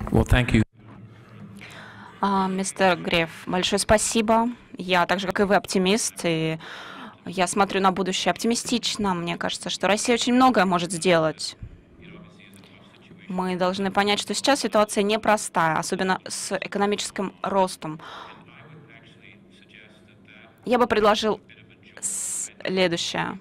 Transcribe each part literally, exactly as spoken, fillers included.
Well, thank you. А, Мистер Греф, большое спасибо. Я, так же, как и вы, оптимист, и я смотрю на будущее оптимистично. Мне кажется, что Россия очень многое может сделать. Мы должны понять, что сейчас ситуация непростая, особенно с экономическим ростом. Я бы предложил следующее.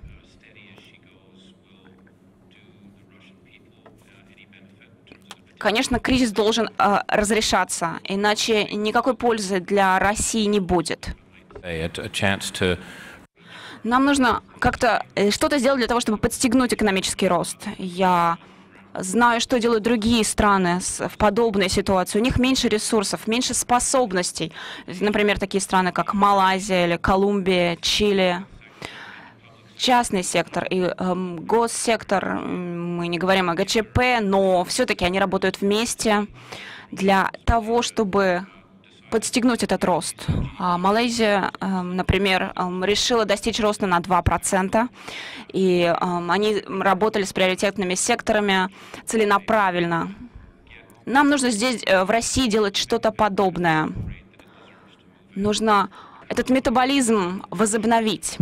Конечно, кризис должен э, разрешаться, иначе никакой пользы для России не будет. A, a chance to Нам нужно как-то э, что-то сделать для того, чтобы подстегнуть экономический рост. Я знаю, что делают другие страны с, в подобной ситуации. У них меньше ресурсов, меньше способностей. Например, такие страны, как Малайзия или Колумбия, Чили. Частный сектор и э, госсектор, мы не говорим о ГЧП, но все-таки они работают вместе для того, чтобы подстегнуть этот рост. А Малайзия, э, например, э, решила достичь роста на два процента, и э, они работали с приоритетными секторами целенаправленно. Нам нужно здесь, э, в России, делать что-то подобное. Нужно этот метаболизм возобновить.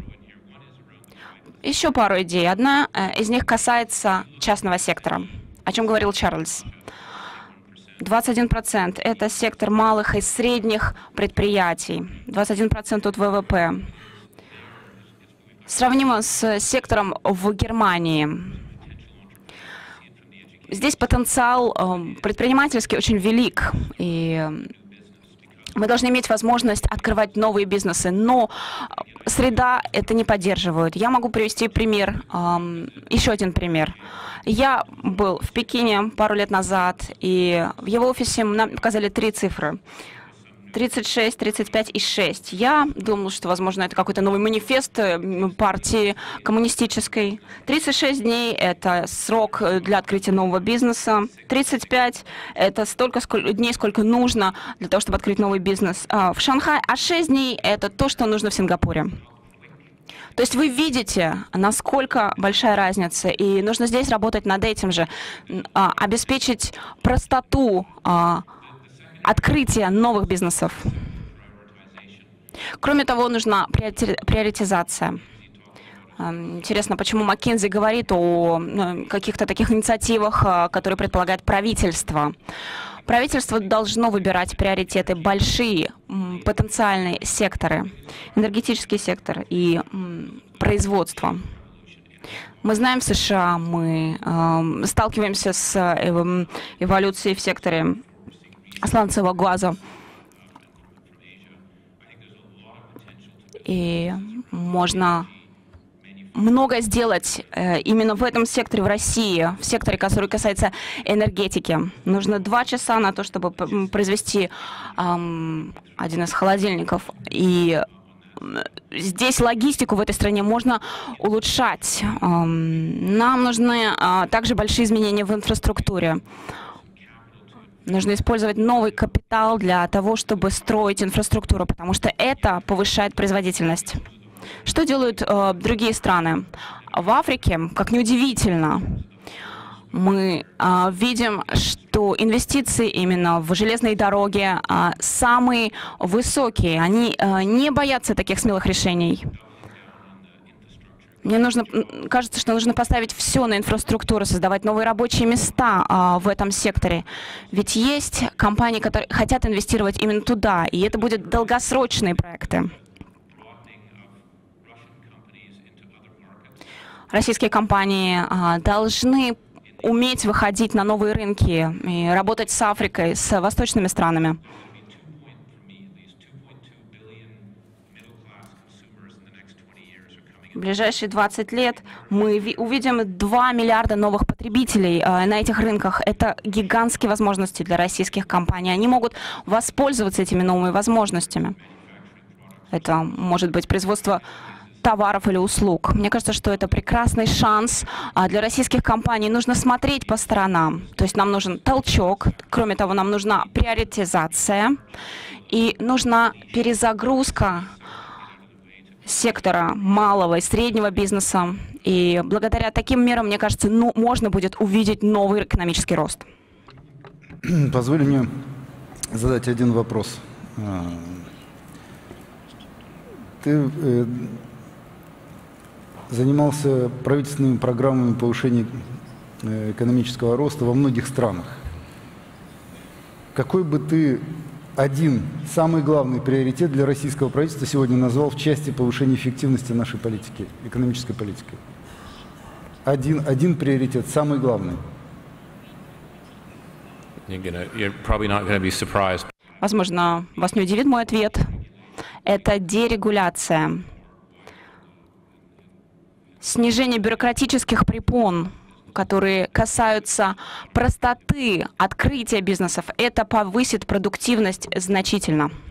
Еще пару идей. Одна из них касается частного сектора, о чем говорил Чарльз. двадцать один процент — это сектор малых и средних предприятий, двадцать один процент от ВВП. Сравнимо с сектором в Германии. Здесь потенциал предпринимательский очень велик, и мы должны иметь возможность открывать новые бизнесы, но среда это не поддерживает. Я могу привести пример, эм, еще один пример. Я был в Пекине пару лет назад, и в его офисе нам показали три цифры. тридцать шесть, тридцать пять и шесть. Я думал, что, возможно, это какой-то новый манифест партии коммунистической. тридцать шесть дней — это срок для открытия нового бизнеса. тридцать пять — это столько дней, сколько нужно для того, чтобы открыть новый бизнес в Шанхае. А шесть дней — это то, что нужно в Сингапуре. То есть вы видите, насколько большая разница, и нужно здесь работать над этим же, обеспечить простоту открытие новых бизнесов. Кроме того, нужна приоритизация. Интересно, почему Маккензи говорит о каких-то таких инициативах, которые предполагает правительство. Правительство должно выбирать приоритеты, большие потенциальные секторы, энергетический сектор и производство. Мы знаем, в США мы э, сталкиваемся с э, эволюцией в секторе сланцевого газа. И можно много сделать э, именно в этом секторе в России, в секторе, который касается энергетики. Нужно два часа на то, чтобы произвести э, один из холодильников. И здесь логистику в этой стране можно улучшать. Э, нам нужны э, также большие изменения в инфраструктуре. Нужно использовать новый капитал для того, чтобы строить инфраструктуру, потому что это повышает производительность. Что делают э, другие страны? В Африке, как ни удивительно, мы э, видим, что инвестиции именно в железные дороги э, самые высокие. Они э, не боятся таких смелых решений. Мне нужно, кажется, что нужно поставить все на инфраструктуру, создавать новые рабочие места а, в этом секторе. Ведь есть компании, которые хотят инвестировать именно туда, и это будут долгосрочные проекты. Российские компании а, должны уметь выходить на новые рынки и работать с Африкой, с восточными странами. В ближайшие двадцать лет мы увидим два миллиарда новых потребителей на этих рынках. Это гигантские возможности для российских компаний. Они могут воспользоваться этими новыми возможностями. Это может быть производство товаров или услуг. Мне кажется, что это прекрасный шанс для российских компаний. Нужно смотреть по сторонам. То есть нам нужен толчок. Кроме того, нам нужна приоритизация и нужна перезагрузка сектора малого и среднего бизнеса. И благодаря таким мерам, мне кажется, ну, можно будет увидеть новый экономический рост. Позволь мне задать один вопрос. Ты э, занимался правительственными программами повышения э, экономического роста во многих странах. Какой бы ты один, самый главный приоритет для российского правительства сегодня назвал в части повышения эффективности нашей политики, экономической политики? Один, один приоритет, самый главный. You're gonna, you're probably not going to be surprised. Возможно, вас не удивит мой ответ. Это дерегуляция. Снижение бюрократических препон, которые касаются простоты открытия бизнесов. Это повысит продуктивность значительно.